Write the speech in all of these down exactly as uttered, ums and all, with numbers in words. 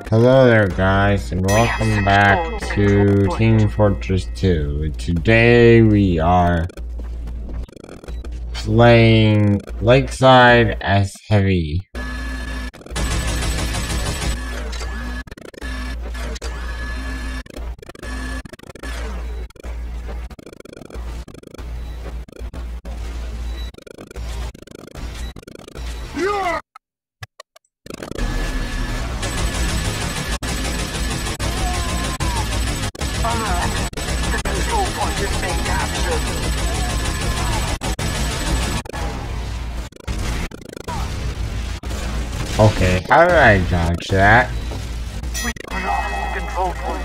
Hello there guys, and welcome back to Team Fortress two. Today we are playing Lakeside as Heavy. Okay, how did I dodge that? We are lost control point.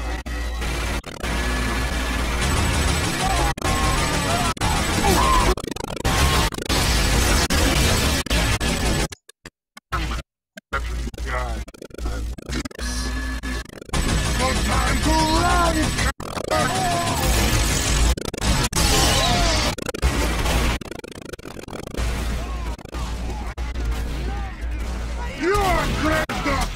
No time to run! You're great!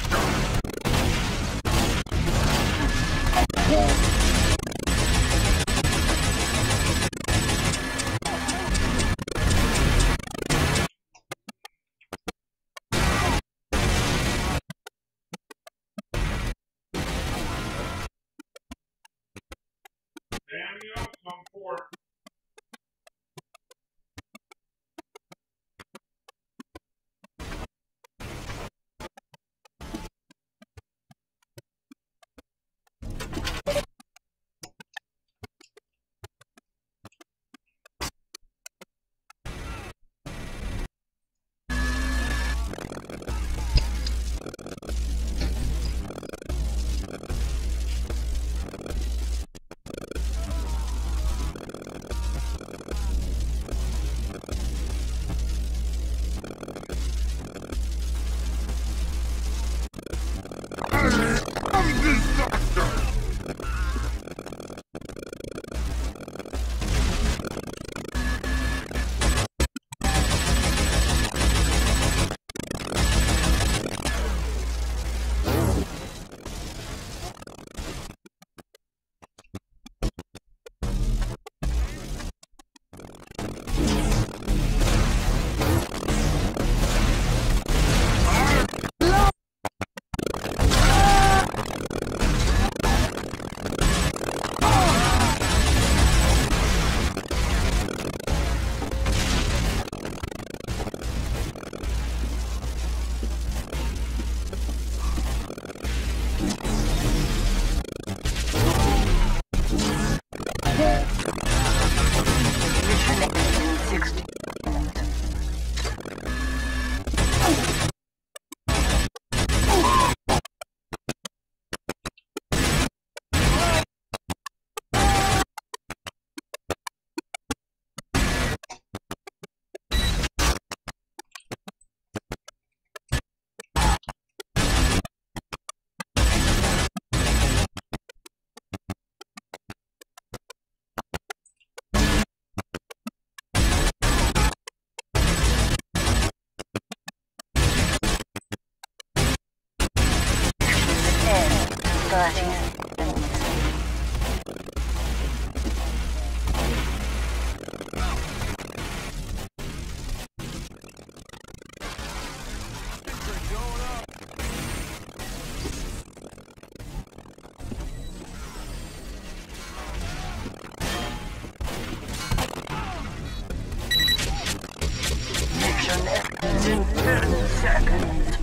Mission ends in ten seconds.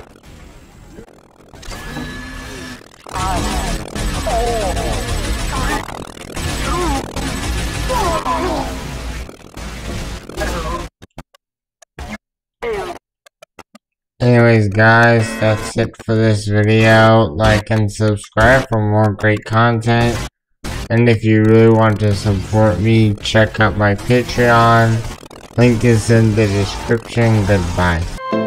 Anyways guys, that's it for this video. Like and subscribe for more great content. And if you really want to support me, check out my Patreon. Link is in the description. Goodbye.